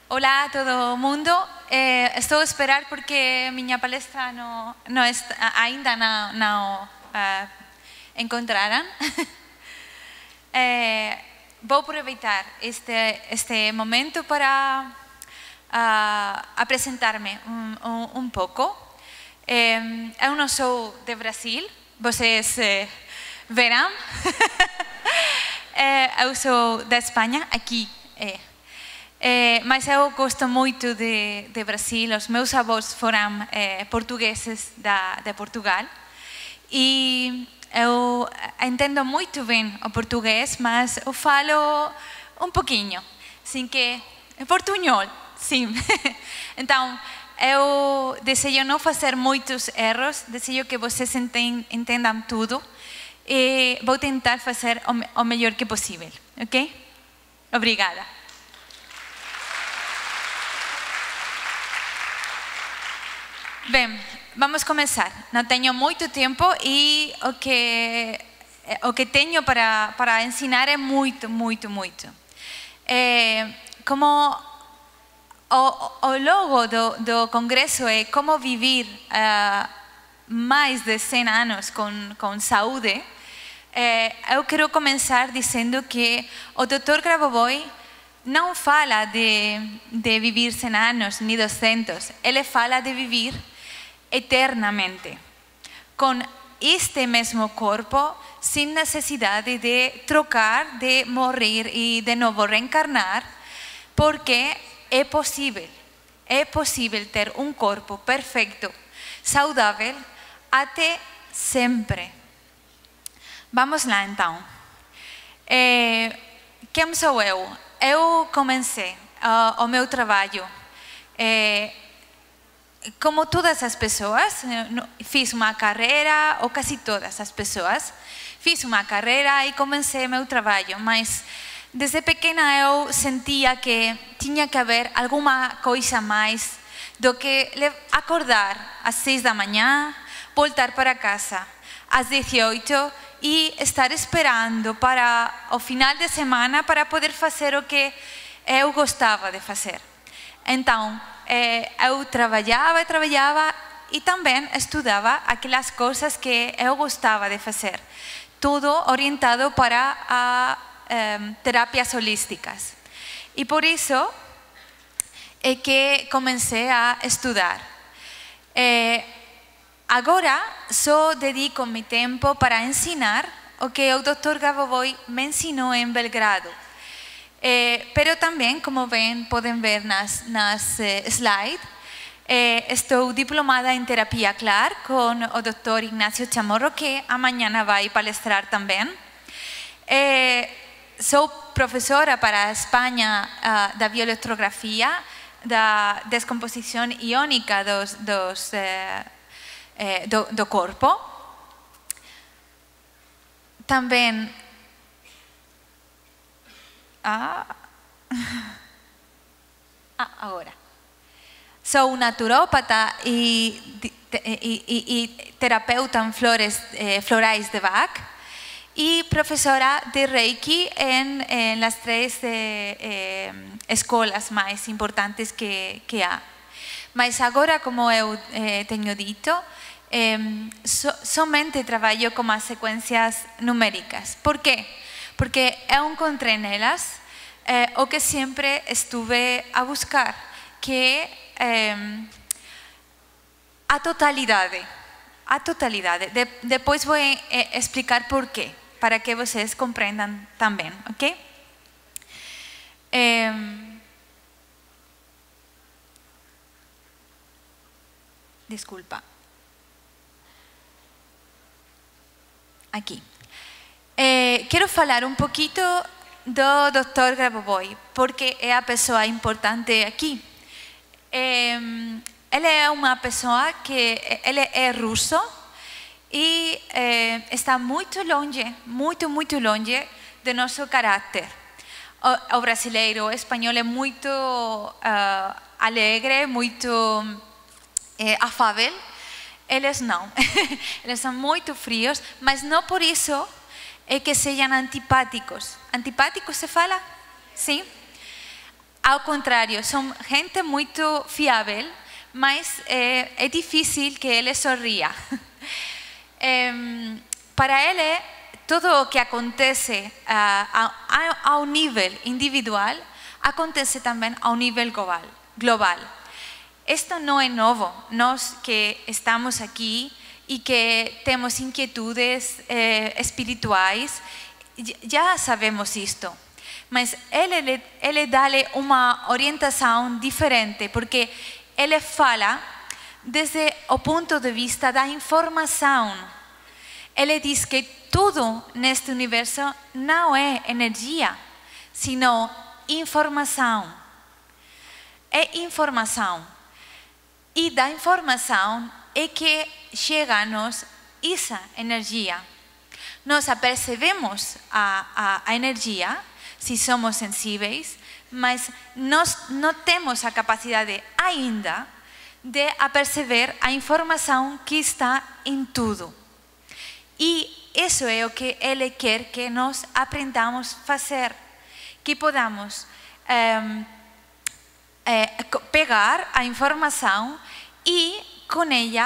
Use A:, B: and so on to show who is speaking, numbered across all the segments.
A: Olá a todo o mundo. Estou a esperar porque a minha palestra ainda não encontraram. Vou aproveitar este momento para apresentar-me um pouco. Eu não sou de Brasil, vocês verão. Eu sou da Espanha, aqui. Mas eu gosto muito de Brasil. Os meus avós foram portugueses de Portugal e eu entendo muito bem o português, mas eu falo um pouquinho, assim que é portunhol, sim. Então, eu desejo não fazer muitos erros, desejo que vocês entendam tudo e vou tentar fazer o melhor que possível, ok? Obrigada. Bem, vamos começar. Não tenho muito tempo e o que tenho para ensinar é muito. Como o logo do congresso é como viver mais de 100 anos com saúde, eu quero começar dizendo que o Dr. Grabovoi não fala de viver 100 anos, nem 200. Ele fala de viver eternamente, com este mesmo corpo, sem necessidade de trocar, de morrer e de novo reencarnar, porque é possível ter um corpo perfeito, saudável, até sempre. Vamos lá então. Quem sou eu? Eu comecei o meu trabalho como todas as pessoas, fiz uma carreira, ou quase todas as pessoas, fiz uma carreira e comecei meu trabalho, mas desde pequena eu sentia que tinha que haver alguma coisa mais do que acordar às 6 da manhã, voltar para casa às 18 e estar esperando para o final de semana para poder fazer o que eu gostava de fazer. Então, eu trabalhava e também estudava aquelas coisas que eu gostava de fazer. Tudo orientado para terapias holísticas. E por isso é que comecei a estudar. Agora só dedico meu tempo para ensinar o que o Dr. Grabovoi me ensinou em Belgrado. Pero também, como podem ver nas slides, estou diplomada em terapia CLAR com o Dr. Ignacio Chamorro, que amanhã vai palestrar também. Sou professora para a Espanha da bioeletrografia, da descomposição iônica do corpo. Também agora. Sou naturópata e terapeuta em florais de Bach e professora de Reiki em las 3 escolas mais importantes que há. Mas agora, como eu tenho dito, somente trabalho com as sequências numéricas. Por quê? Porque eu encontrei nelas o que sempre estive a buscar, que é a totalidade. Depois vou explicar por quê, para que vocês compreendam também, ok? Desculpa. Aqui. Quero falar um pouquinho do Dr. Grabovoi, porque é a pessoa importante aqui. Ele é uma pessoa que ele é russo e está muito longe do nosso caráter. O brasileiro, o espanhol é muito alegre, muito afável. Eles não. Eles são muito frios, mas não por isso é que sejam antipáticos. Antipáticos se fala? Sim. ao contrário, são gente muito fiável, mas é difícil que ele sorria. Para ele, tudo o que acontece ao nível individual, acontece também ao nível global. Isto não é novo. Nós que estamos aqui e que temos inquietudes espirituais, já sabemos isto. Mas ele dá-lhe uma orientação diferente, porque ele fala desde o ponto de vista da informação. Ele diz que tudo neste universo não é energia, sino informação. É informação. E da informação é que chega-nos essa energia. Nós apercebemos a energia, se somos sensíveis, mas nós não temos a capacidade ainda de aperceber a informação que está em tudo. E isso é o que ele quer que nós aprendamos a fazer, que podamos pegar a informação e com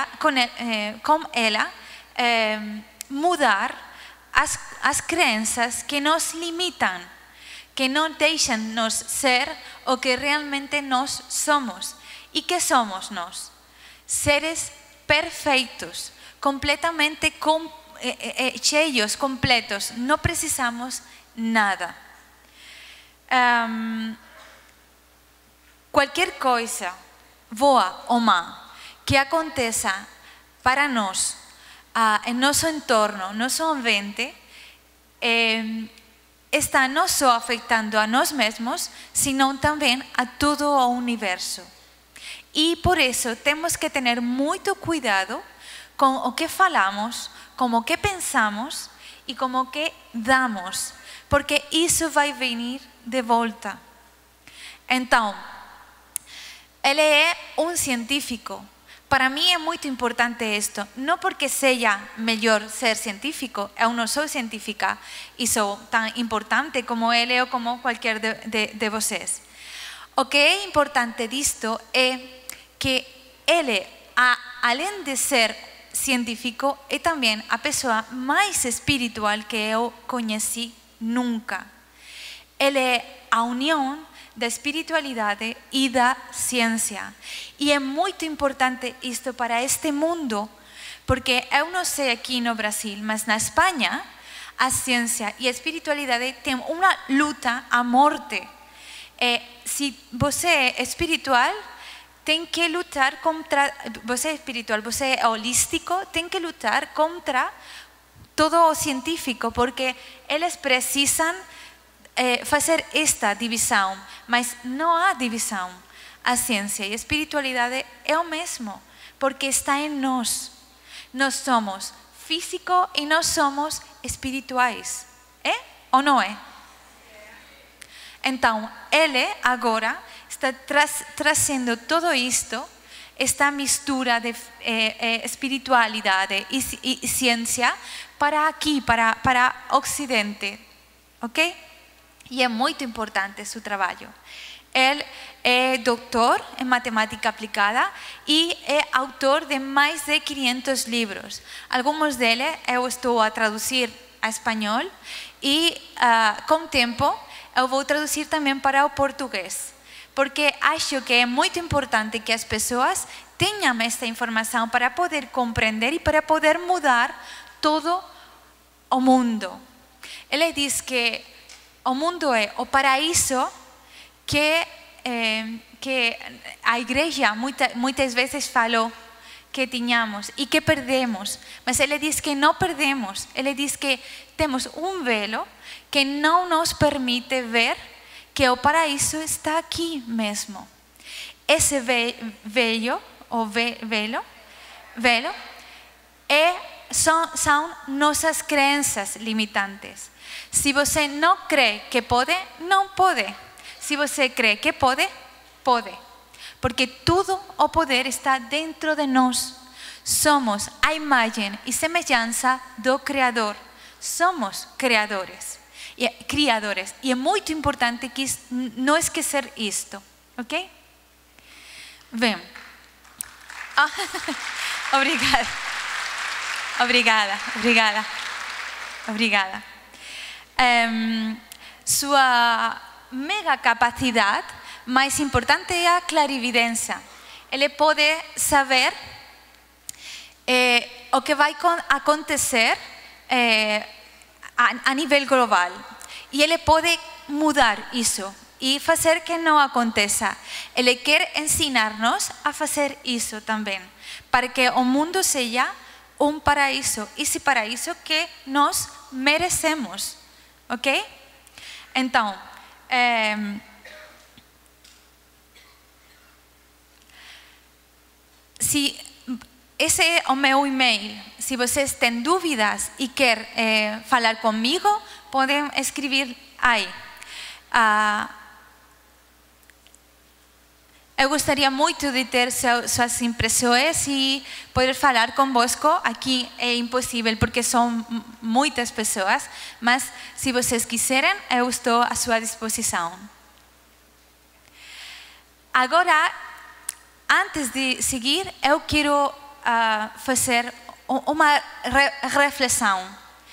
A: ela mudar as crenças que nos limitam, que não deixam-nos ser o que realmente nós somos. E que somos nós? Seres perfeitos, completamente cheios, completos. Não precisamos nada. Qualquer coisa, boa ou má, que aconteça para nós, em nosso entorno, nosso ambiente, está não só afetando a nós mesmos, sino também a todo o universo. E por isso temos que ter muito cuidado com o que falamos, com o que pensamos e com o que damos, porque isso vai vir de volta. Então, ele é um científico. Para mim é muito importante isto, não porque seja melhor ser científico, eu não sou científica e sou tão importante como ele ou como qualquer de vocês. O que é importante disto é que ele, além de ser científico, é também a pessoa mais espiritual que eu conheci nunca. Ele é a união da espiritualidade e da ciência. E é muito importante isto para este mundo, porque eu não sei aqui no Brasil, mas na Espanha, a ciência e a espiritualidade têm uma luta à morte. Se você é espiritual, tem que lutar contra... Você é espiritual, você é holístico, tem que lutar contra todo o científico, porque eles precisam fazer esta divisão, mas não há divisão. A ciência e a espiritualidade é o mesmo, porque está em nós. Nós somos físicos e nós somos espirituais. É ou não é? Então, ele agora está trazendo tudo isto, esta mistura de espiritualidade e ciência para aqui, para o Ocidente. Ok? E é muito importante seu trabalho. Ele é doutor em matemática aplicada e é autor de mais de 500 livros. Alguns deles eu estou a traduzir a espanhol e, com o tempo, eu vou traduzir também para o português. Porque acho que é muito importante que as pessoas tenham esta informação para poder compreender e para poder mudar todo o mundo. Ele diz que o mundo é o paraíso que a igreja muitas vezes falou que tínhamos e que perdemos. Mas ele diz que não perdemos. Ele diz que temos um velo que não nos permite ver que o paraíso está aqui mesmo. Esse velo são nossas crenças limitantes. Se você não crê que pode, não pode. Se você crê que pode, pode. Porque todo o poder está dentro de nós. Somos a imagem e semelhança do Criador. Somos criadores. criadores. E é muito importante que não esquecer isto, ok? Bem, obrigada, obrigada, obrigada, obrigada. Sua mega capacidade mais importante é a clarividência. Ele pode saber o que vai acontecer a nível global. E ele pode mudar isso e fazer que não aconteça. Ele quer ensinar-nos a fazer isso também, para que o mundo seja um paraíso. Esse paraíso que nós merecemos, ok? Então, esse é o meu e-mail. Se vocês têm dúvidas e querem falar comigo, podem escrever aí. Eu gostaria muito de ter suas impressões e poder falar convosco. Aqui é impossível porque são muitas pessoas, mas se vocês quiserem, eu estou à sua disposição. Agora, antes de seguir, eu quero fazer uma reflexão.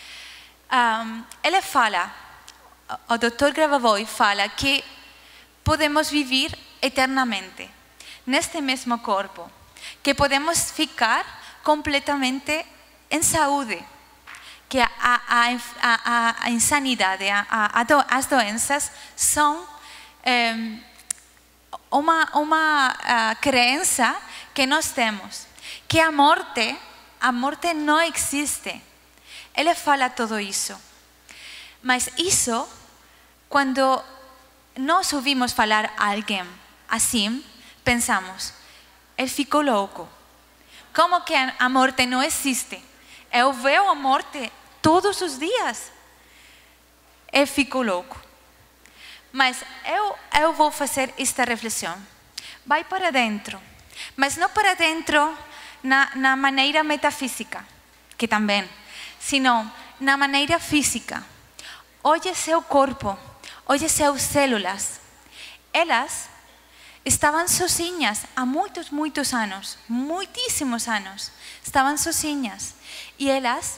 A: Ele fala, o Dr. Grabovoi fala que podemos viver eternamente neste mesmo corpo, que podemos ficar completamente em saúde, que a insanidade, as doenças são uma crença que nós temos, que a morte não existe. Ele fala tudo isso, mas isso, quando nós ouvimos falar a alguém assim, pensamos, ele ficou louco. Como que a morte não existe? Eu vejo a morte todos os dias. Ele ficou louco. Mas eu vou fazer esta reflexão. Vai para dentro, mas não para dentro na maneira metafísica, que também, sino na maneira física. Olhe seu corpo, olhe suas células. Elas estavam sozinhas há muitos anos, muitíssimos anos. Estavam sozinhas. E elas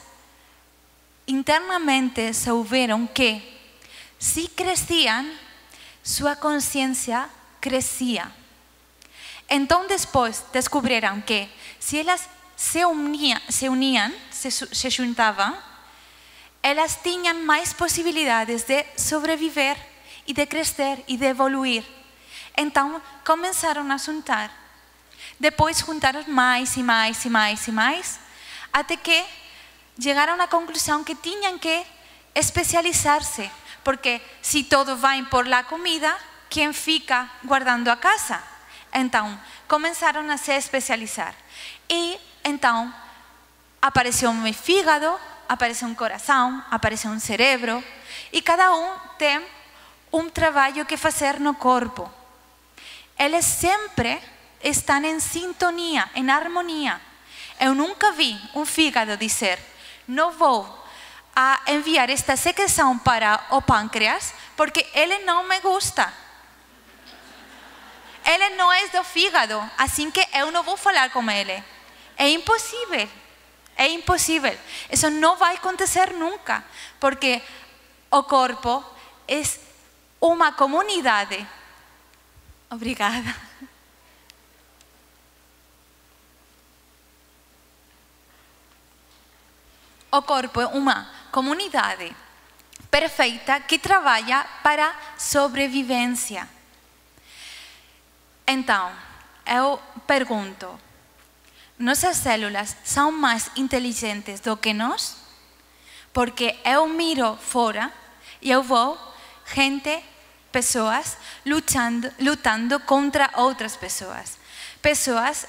A: internamente souberam que, se cresciam, sua consciência crescia. Então, depois, descobriram que, se elas se uniam, se juntavam, elas tinham mais possibilidades de sobreviver e de crescer e de evoluir. Então, começaram a juntar. Depois, juntaram mais e mais e mais e mais, até que chegaram à conclusão que tinham que especializar-se, porque se todos vão por la comida, quem fica guardando a casa? Então, começaram a se especializar. E, então, apareceu um fígado, apareceu um coração, apareceu um cérebro, e cada um tem um trabalho que fazer no corpo. Eles sempre estão em sintonia, em harmonia. Eu nunca vi um fígado dizer, não vou enviar esta secreção para o pâncreas, porque ele não me gusta. Ele não é do fígado, assim que eu não vou falar com ele. É impossível. É impossível. Isso não vai acontecer nunca, porque o corpo é uma comunidade. Obrigada. O corpo é uma comunidade perfeita que trabalha para a sobrevivência. Então, eu pergunto, nossas células são mais inteligentes do que nós? Porque eu miro fora e eu vou pessoas lutando contra outras pessoas. Pessoas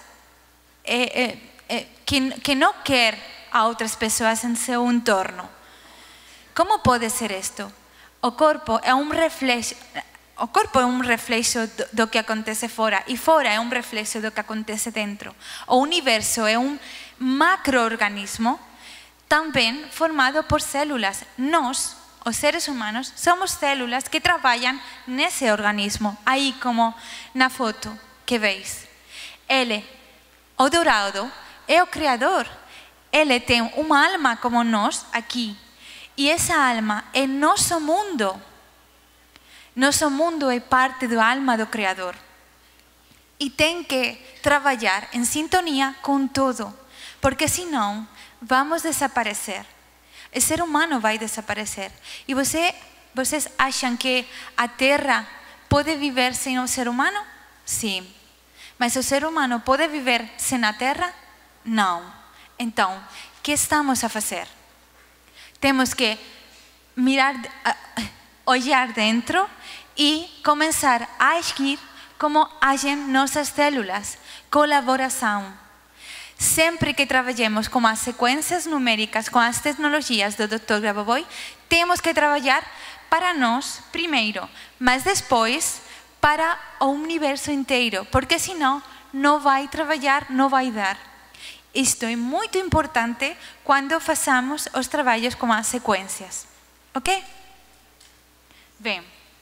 A: que não querem a outras pessoas em seu entorno. Como pode ser isto? O corpo é um reflexo. O corpo é um reflexo do que acontece fora, e fora é um reflexo do que acontece dentro. O universo é um macroorganismo também formado por células. Nós, os seres humanos, somos células que trabalham nesse organismo, aí como na foto que veis. Ele, o dourado, é o Criador. Ele tem uma alma como nós aqui. E essa alma é nosso mundo. Nosso mundo é parte da alma do Criador. E tem que trabalhar em sintonia com tudo, porque senão vamos desaparecer. O ser humano vai desaparecer. E vocês acham que a Terra pode viver sem o ser humano? Sim. Mas o ser humano pode viver sem a Terra? Não. Então, o que estamos a fazer? Temos que mirar, olhar dentro e começar a agir como agem nossas células. Colaboração. Sempre que trabalhemos com as sequências numéricas, com as tecnologias do Dr. Grabovoi, temos que trabalhar para nós primeiro, mas depois para o universo inteiro, porque senão não vai trabalhar, não vai dar. Isto é muito importante quando façamos os trabalhos com as sequências. Ok? Bem.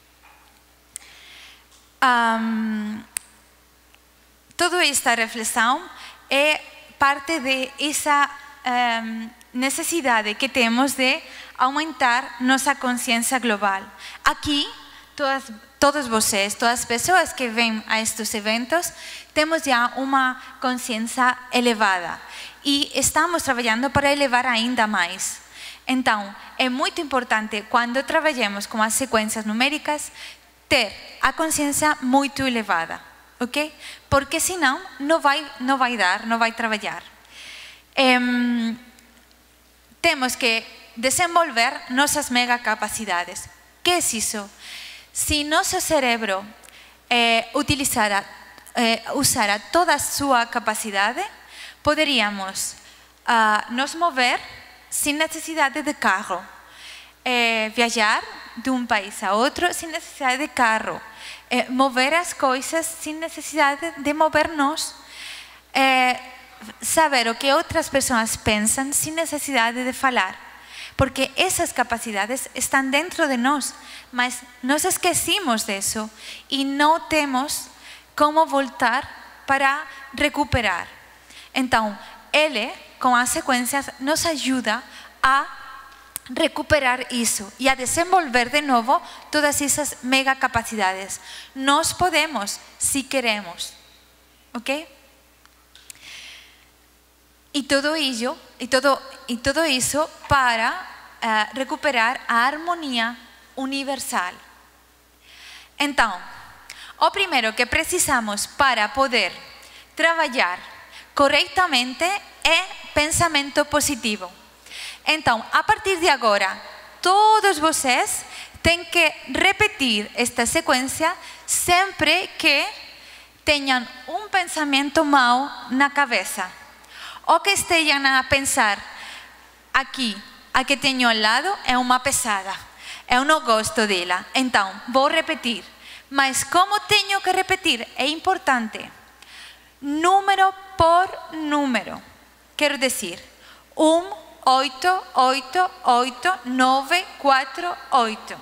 A: Toda esta reflexão é parte de essa necessidade que temos de aumentar nossa consciência global. Aqui, todos vocês, todas as pessoas que vêm a estes eventos, temos já uma consciência elevada e estamos trabalhando para elevar ainda mais. Então, é muito importante, quando trabalhemos com as sequências numéricas, ter a consciência muito elevada, ok? Porque senão não vai dar, não vai trabalhar. Temos que desenvolver nossas mega capacidades. O que é isso? Se nosso cérebro usara toda a sua capacidade, poderíamos nos mover sem necessidade de carro, viajar de um país a outro sem necessidade de carro, mover as coisas sem necessidade de mover nós, saber o que outras pessoas pensam sem necessidade de falar, porque essas capacidades estão dentro de nós, mas nos esquecemos disso e não temos como voltar para recuperar. Então, ele, com as sequências, nos ajuda a recuperar isso e a desenvolver de novo todas essas mega capacidades. Nós podemos, se queremos, ok? E todo isso para recuperar a harmonia universal. Então, o primeiro que precisamos para poder trabalhar corretamente é pensamento positivo. Então, a partir de agora, todos vocês têm que repetir esta sequência sempre que tenham um pensamento mau na cabeça. Ou que estejam a pensar, aqui, a que tenho ao lado é uma pesada, eu não gosto dela, então vou repetir. Mas como tenho que repetir? É importante. Número por número. Quero dizer, 1, 8, 8, 8, 9, 4, 8.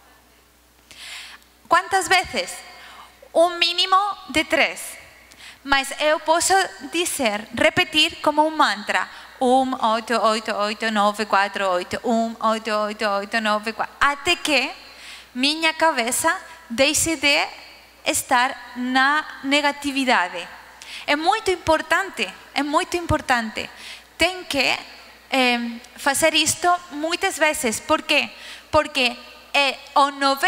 A: Quantas vezes? Um mínimo de 3. Mas eu posso dizer, repetir como um mantra. 1, 8, 8, 8, 9, 4, 8. 1, 8, 8, 8, 9, 4. Até que minha cabeça deixe de estar na negatividade. É muito importante, é muito importante. Tem que fazer isto muitas vezes. Por quê? Porque o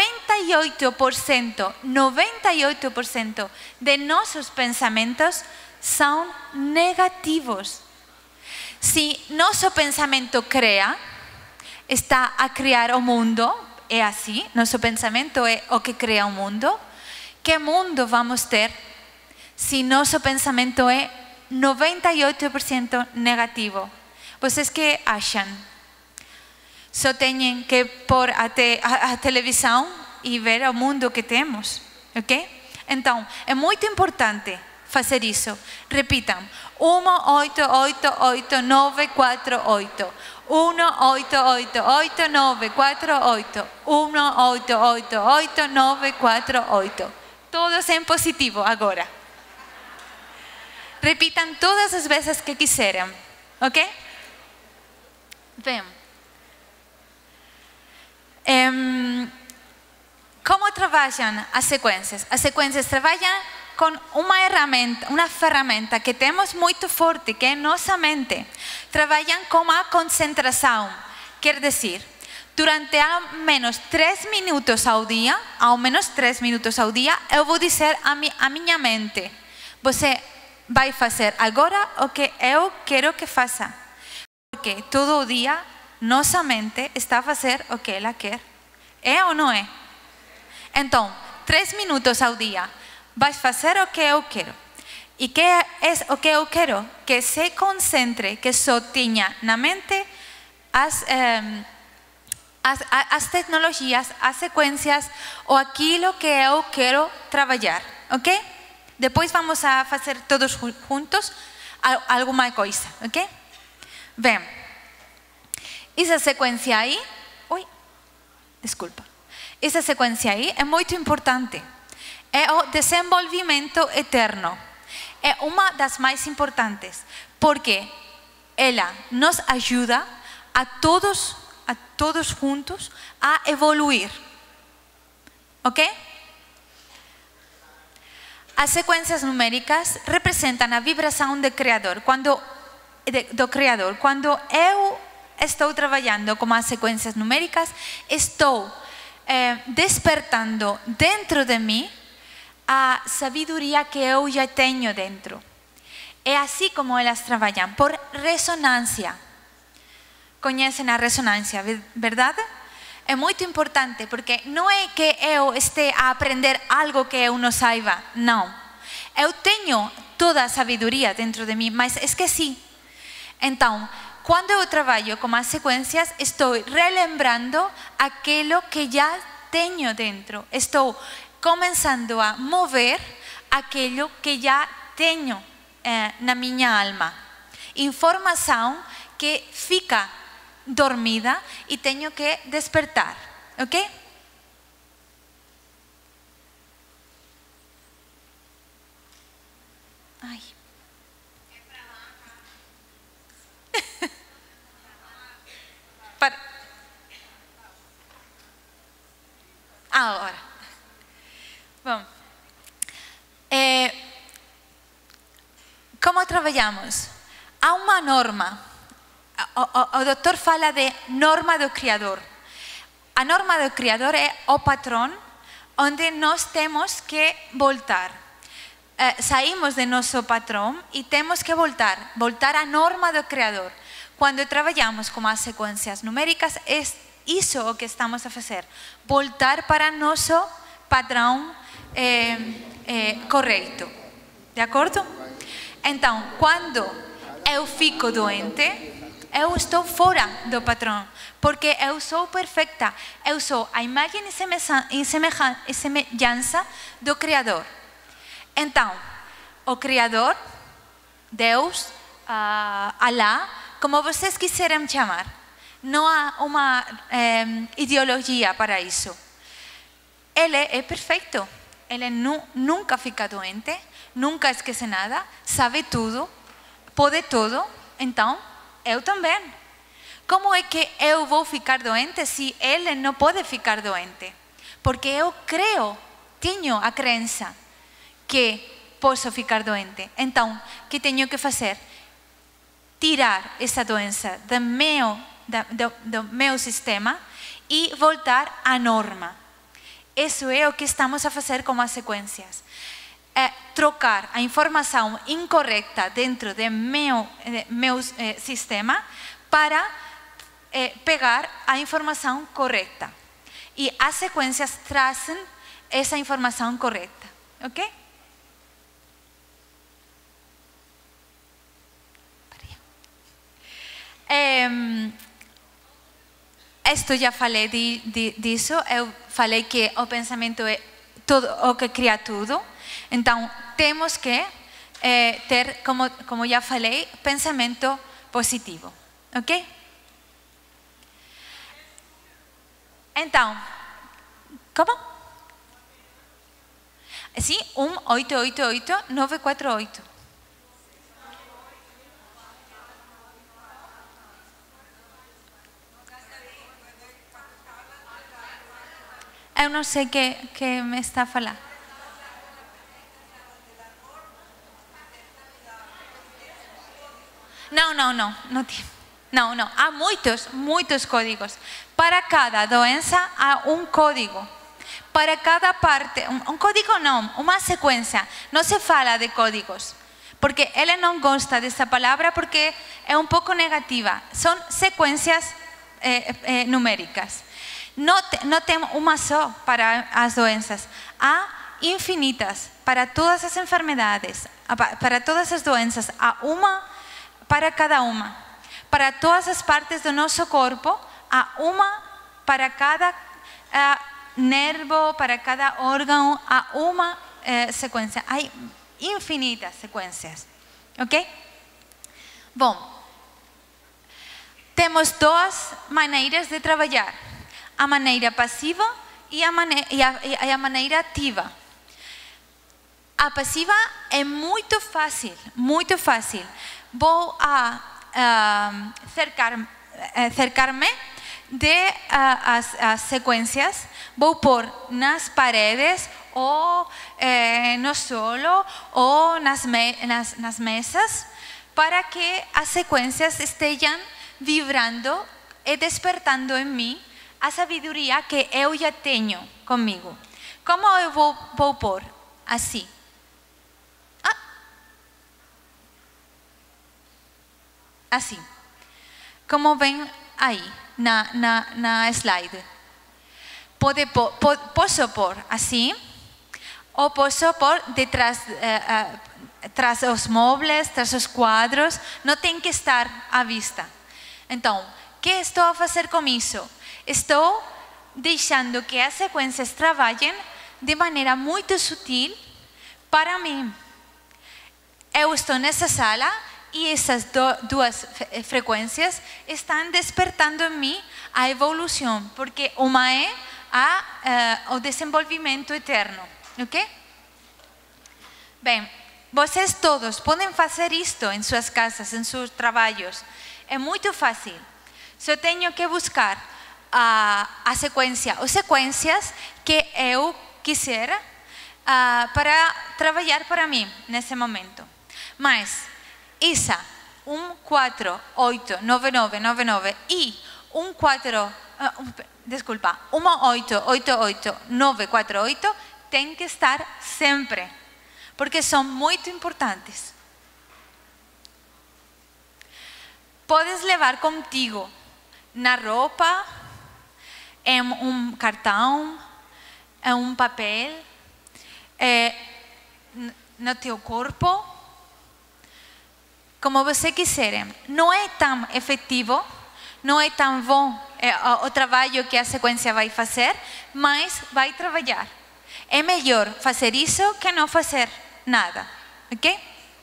A: 98% de nossos pensamentos são negativos. Se nosso pensamento cria, está a criar o mundo, é assim, nosso pensamento é o que cria o mundo. Que mundo vamos ter se nosso pensamento é 98% negativo? Vocês que acham? Só têm que pôr a televisão e ver o mundo que temos, ok? Então, é muito importante fazer isso. Repitam. 1, 8, 8, 8, 9, 4, 8. 1, 8, 8, 8, 9, 4, 8. 1, 8, 8, 8, 9, 4, 8. Todos em positivo agora. Repitam todas as vezes que quiserem. Ok? Bem. Como trabalham as sequências? As sequências trabalham com uma ferramenta que temos muito forte, que é nossa mente. Trabalham com a concentração. Quer dizer, durante ao menos 3 minutos ao dia, eu vou dizer a minha mente: você vai fazer agora o que eu quero que faça. Porque todo o dia, nossa mente está a fazer o que ela quer. É ou não é? Então, 3 minutos ao dia, vais fazer o que eu quero. E que é o que eu quero? Que se concentre, que só tenha na mente as tecnologias, as sequências ou aquilo que eu quero trabalhar. Ok? Depois vamos a fazer todos juntos alguma coisa. Ok? Bem, essa sequência aí... Desculpa. Essa sequência aí é muito importante. É o desenvolvimento eterno. É uma das mais importantes, porque ela nos ajuda a todos juntos a evoluir. Ok? As sequências numéricas representam a vibração do Criador. Quando eu estou trabalhando com as sequências numéricas, estou despertando dentro de mim a sabedoria que eu já tenho dentro. É assim como elas trabalham, por ressonância. Conhecem a ressonância, verdade? É muito importante, porque não é que eu esteja a aprender algo que eu não saiba, não. Eu tenho toda a sabedoria dentro de mim, mas esqueci. Então, quando eu trabalho com as sequências, estou relembrando aquilo que já tenho dentro. Estou começando a mover aquilo que já tenho na minha alma. Informação que fica dormida e tenho que despertar. Ok? Ai. Agora. Bom. Como trabalhamos? Há uma norma. O doutor fala de norma do Criador. A norma do Criador é o patrão onde nós temos que voltar. Saímos de nosso patrão e temos que voltar à norma do Criador. Quando trabalhamos com as sequências numéricas, é isso o que estamos a fazer. Voltar para nosso padrão correto. De acordo? Então, quando eu fico doente, eu estou fora do patrão, porque eu sou perfeita. Eu sou a imagem e semelhança do Criador. Então, o Criador, Deus, Alá, como vocês quiserem chamar, não há uma ideologia para isso. Ele é perfeito. Ele nunca fica doente, nunca esquece nada, sabe tudo, pode tudo. Então, eu também. Como é que eu vou ficar doente se ele não pode ficar doente? Porque eu creio, tenho a crença que posso ficar doente. Então, o que tenho que fazer? Tirar essa doença do meu sistema e voltar à norma. Isso é o que estamos a fazer com as sequências. É trocar a informação incorreta dentro do meu sistema para pegar a informação correta. E as sequências trazem essa informação correta. Ok? Isto já falei disso. Eu falei que o pensamento é tudo o que cria tudo. Então, temos que ter, como já falei, pensamento positivo, ok? Então, como? Sim, 1-888-948. Eu não sei o que me está a falar. Não. Há muitos códigos. Para cada doença há um código. Para cada parte, um código não, uma sequência. Não se fala de códigos, porque ele não gosta dessa palavra porque é um pouco negativa. São sequências numéricas. Não tem uma só para as doenças. Há infinitas para todas as enfermidades, para todas as doenças. Há uma para cada uma. Para todas as partes do nosso corpo, há uma para cada nervo, para cada órgão, há uma sequência. Há infinitas sequências. Ok? Bom, temos duas maneiras de trabalhar. A maneira passiva e a maneira ativa. A passiva é muito fácil. Vou cercar-me de as sequências, vou pôr nas paredes ou no solo ou nas mesas para que as sequências estejam vibrando e despertando em mim a sabedoria que eu já tenho comigo. Como eu vou pôr? Assim. Assim. Como vem aí na slide. Posso pôr assim, ou posso pôr tras os móveis, tras os quadros, não tem que estar à vista. Então, o que estou a fazer com isso? Estou deixando que as sequências trabalhem de maneira muito sutil para mim. Eu estou nessa sala e essas duas frequências estão despertando em mim a evolução, porque uma é o desenvolvimento eterno, ok? Bem, vocês todos podem fazer isto em suas casas, em seus trabalhos. É muito fácil. Só tenho que buscar a sequência, ou sequências que eu quiser para trabalhar para mim nesse momento. Mas essa 1489999 e 1888948 tem que estar sempre, porque são muito importantes. Podes levar contigo na roupa, em um cartão, em um papel, no teu corpo, como você quiser. Não é tão efetivo, não é tão bom o trabalho que a sequência vai fazer, mas vai trabalhar. É melhor fazer isso que não fazer nada, ok?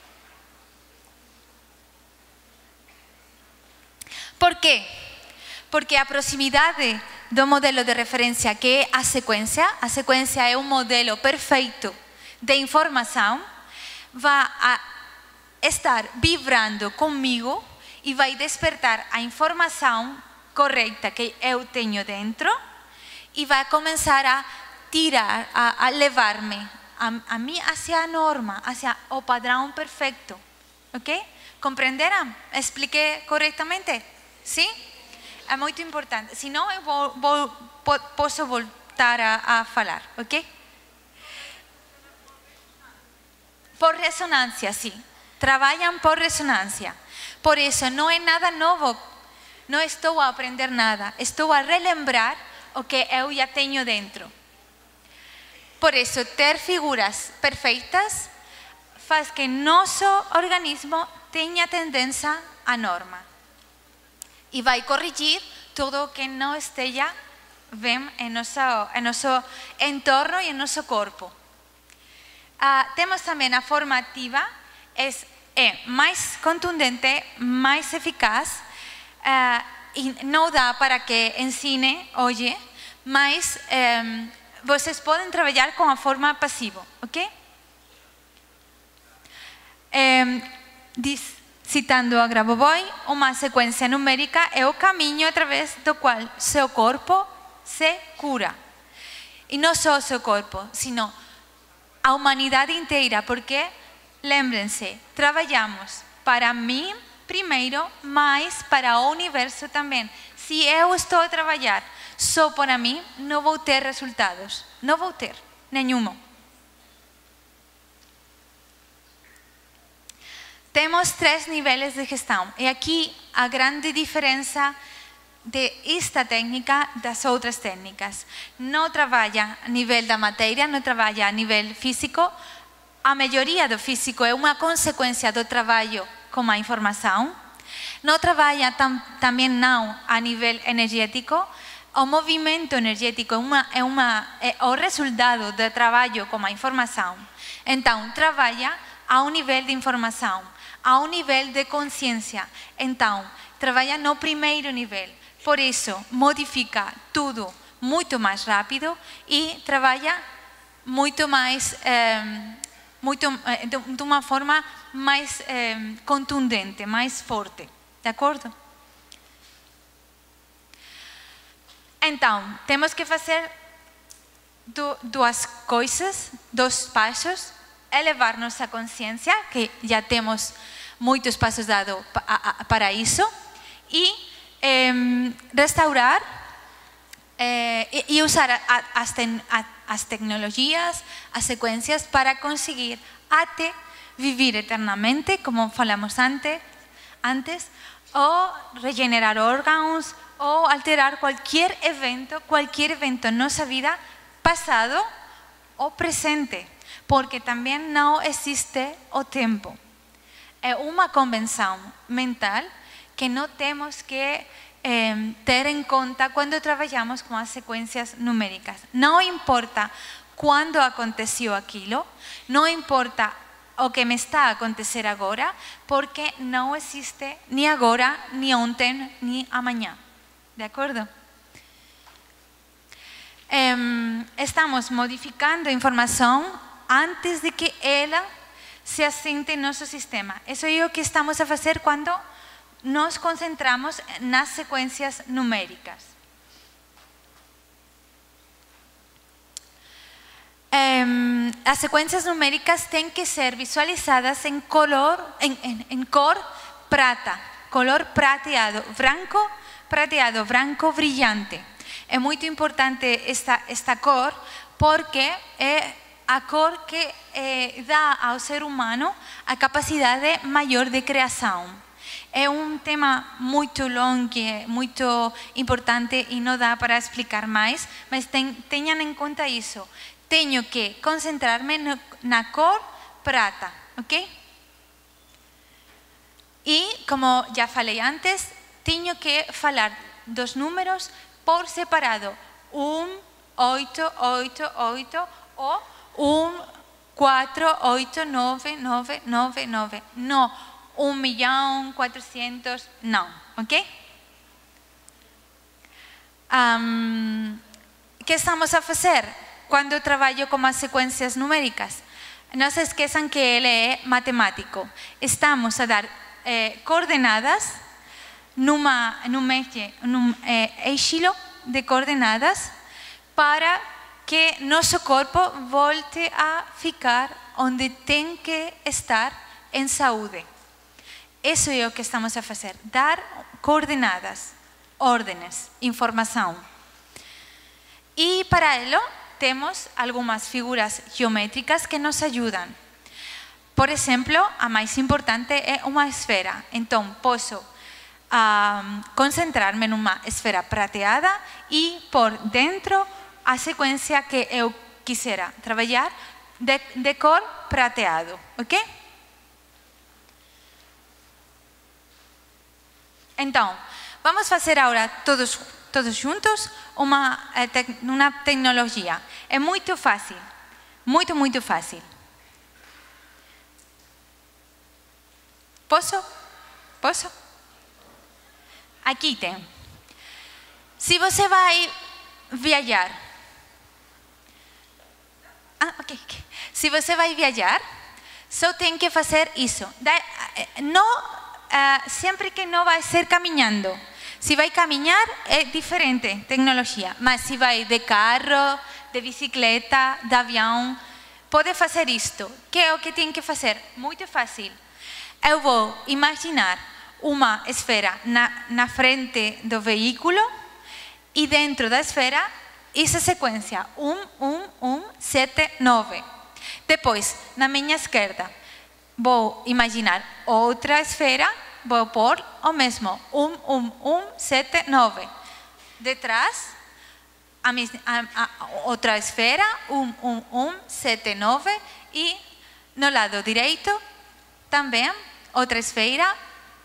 A: Por quê? Porque a proximidade do modelo de referência, que é a sequência é um modelo perfeito de informação, vai estar vibrando comigo e vai despertar a informação correta que eu tenho dentro e vai começar a tirar, a levar-me a mim hacia a norma, hacia o padrão perfeito, ok? Compreenderam? Expliquei corretamente? Sim? É muito importante. Senão eu posso voltar a falar, ok? Por ressonância, sim. Trabalham por ressonância. Por isso, não é nada novo. Não estou a aprender nada. Estou a relembrar o que eu já tenho dentro. Por isso, ter figuras perfeitas faz que nosso organismo tenha tendência à norma. E vai corrigir tudo o que não esteja bem em nosso entorno e em nosso corpo. Temos também a forma ativa, é mais contundente, mais eficaz e não dá para que ensine hoje, mas vocês podem trabalhar com a forma passiva, ok? Citando a Grabovoi, uma sequência numérica é o caminho através do qual seu corpo se cura. E não só o seu corpo, sino a humanidade inteira, porque, lembrem-se, trabalhamos para mim primeiro, mas para o universo também. Se eu estou a trabalhar só para mim, não vou ter resultados. Não vou ter nenhum. Temos 3 níveis de gestão. E aqui a grande diferença desta técnica das outras técnicas. Não trabalha a nível da matéria, não trabalha a nível físico. A melhoria do físico é uma consequência do trabalho com a informação. Não trabalha também não a nível energético. O movimento energético é o resultado do trabalho com a informação. Então, trabalha a um nível de informação, a um nível de consciência. Então, trabalha no primeiro nível. Por isso, modifica tudo muito mais rápido e trabalha muito mais, de uma forma mais contundente, mais forte. De acordo? Então, temos que fazer duas coisas, 2 passos. Elevar nossa consciência, que já temos muitos passos dados para isso, e restaurar e usar as tecnologias, as sequências para conseguir até viver eternamente, como falamos antes, ou regenerar órgãos, ou alterar qualquer evento em nossa vida, passado ou presente. Porque também não existe o tempo. É uma convenção mental que não temos que ter em conta quando trabalhamos com as sequências numéricas. Não importa quando aconteceu aquilo, não importa o que me está a acontecer agora, porque não existe nem agora, nem ontem, nem amanhã. De acordo? Estamos modificando a informação antes de que ela se assente em nosso sistema. Isso é o que estamos a fazer quando nos concentramos nas sequências numéricas. As sequências numéricas têm que ser visualizadas em cor prata, color prateado, branco brilhante. É muito importante esta cor porque é a cor que dá ao ser humano a capacidade maior de criação. É um tema muito longo, muito importante e não dá para explicar mais, mas tenham em conta isso. Tenho que concentrar-me na cor prata, ok? E, como já falei antes, tenho que falar dos números por separado. 1, 8, 8, 8 ou 1, 4, 8, 9, 9, 9, 9. Não 1.400.000, não, ok? O que estamos a fazer quando eu trabalho com as sequências numéricas? Não se esqueçam que ele é matemático. Estamos a dar coordenadas num eixo de coordenadas para que nosso corpo volte a ficar onde tem que estar em saúde. Isso é o que estamos a fazer, dar coordenadas, ordens, informação. E para ello temos algumas figuras geométricas que nos ajudam. Por exemplo, a mais importante é uma esfera. Então, posso concentrar-me numa esfera prateada e por dentro a sequência que eu quisera trabalhar de cor prateado, ok? Então, vamos fazer agora todos juntos uma tecnologia. É muito fácil, muito fácil. Posso? Posso? Aqui tem. Se você vai viajar, se você vai viajar, só tem que fazer isso. Sempre que não vai ser caminhando. Se vai caminhar é diferente tecnologia, mas se vai de carro, de bicicleta, de avião, pode fazer isto. Que é o que tem que fazer? Muito fácil. Eu vou imaginar uma esfera na frente do veículo e dentro da esfera essa sequência 7, 9. Depois, na minha esquerda, vou imaginar outra esfera, vou pôr o mesmo 7, 9. Detrás, outra esfera 7, 9 e no lado direito também outra esfera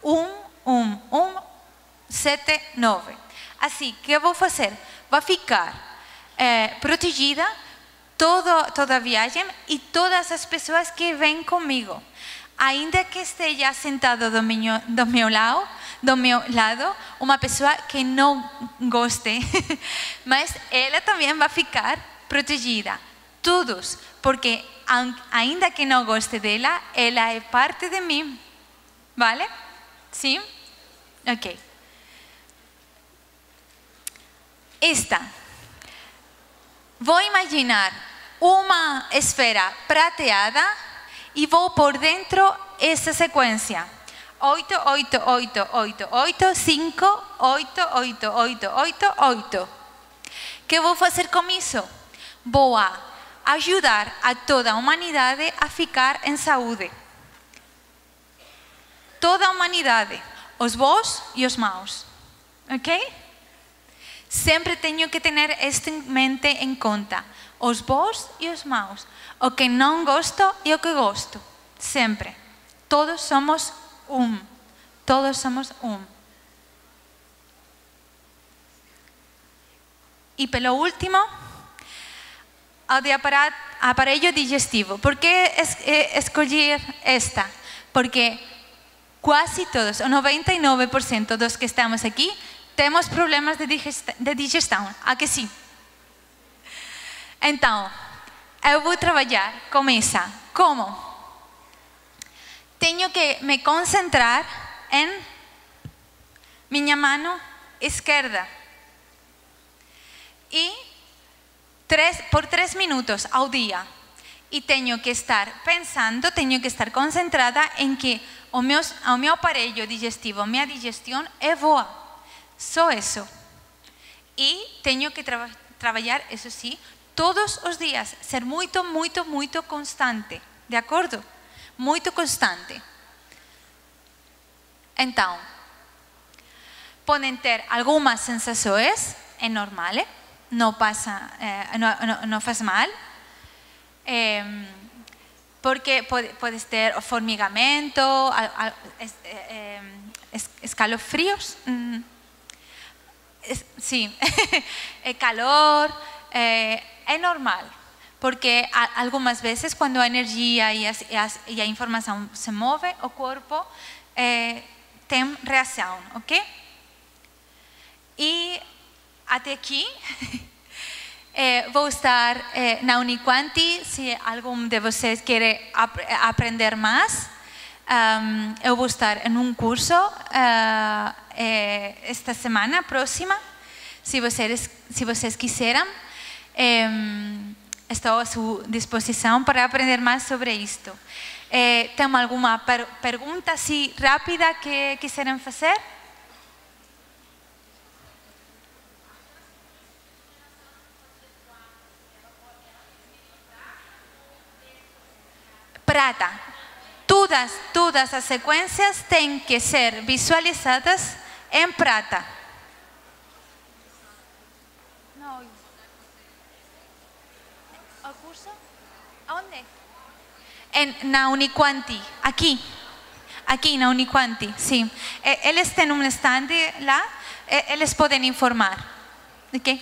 A: 7, 9. Assim, o que eu vou fazer? Vou ficar protegida toda a viagem e todas as pessoas que vêm comigo. Ainda que esteja sentado do meu lado, uma pessoa que não goste, mas ela também vai ficar protegida. Todos, porque ainda que não goste dela, ela é parte de mim. Vale? Sim? Ok. Vou imaginar uma esfera prateada e vou por dentro essa sequência. 8, 8, 8, 8, 8, 5, 8, 8, 8, 8, 8. O que eu vou fazer com isso? Vou ajudar a toda a humanidade a ficar em saúde. Toda a humanidade. Os bons e os maus. Ok? Sempre tenho que ter isto em mente em conta. Os bons e os maus. O que não gosto e o que gosto. Sempre. Todos somos um. Todos somos um. E pelo último, o de aparelho digestivo. Por que escolher esta? Porque quase todos, o 99% dos que estamos aqui, temos problemas de digestão. A que sim? Então, eu vou trabalhar com essa. Como? Tenho que me concentrar em minha mão esquerda. E por 3 minutos ao dia. E tenho que estar pensando, tenho que estar concentrada em que o meu aparelho digestivo, a minha digestão é boa. Só isso. E tenho que trabalhar, isso sim, todos os dias. Ser muito, muito, muito constante. De acordo? Muito constante. Então, podem ter algumas sensações, é normal, não faz mal. Porque puedes ter formigamento, escalofríos. Sí, calor, é normal, porque algumas vezes quando a energia e a informação se move, o corpo tem reação, ok? E até aqui vou estar na Uniquanti, se algum de vocês quer aprender mais. Eu vou estar em um curso esta semana próxima, se vocês quiserem. Estou à sua disposição para aprender mais sobre isto. Tem alguma pergunta assim, rápida que quiserem fazer? Prata. Todas as sequências têm que ser visualizadas em prata. O curso? Onde? Na Uniquanti, aqui na Uniquanti, sim. Eles têm um stand lá, eles podem informar. Ok?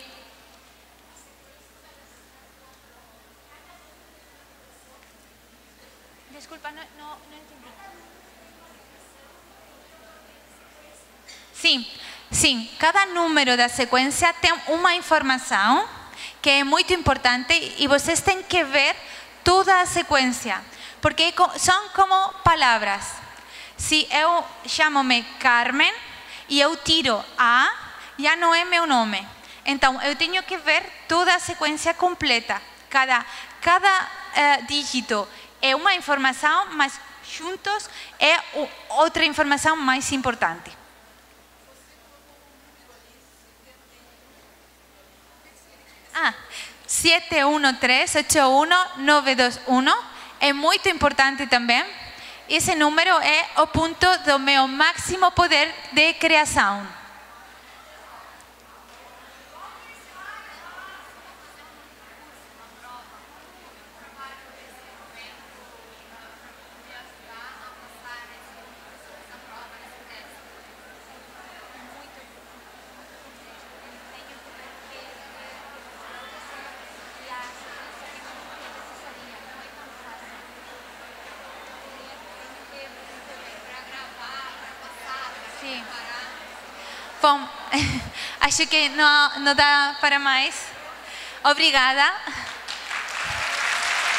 A: Desculpa, não entendi. Sim, cada número da sequência tem uma informação que é muito importante e vocês têm que ver toda a sequência, porque são como palavras. Se eu chamo-me Carmen e eu tiro A, já não é meu nome. Então, eu tenho que ver toda a sequência completa. Cada dígito é uma informação, mas juntos é outra informação mais importante. Ah, 7138191 é muito importante também. Esse número é o ponto do meu máximo poder de criação. Bom, acho que não dá para mais. Obrigada.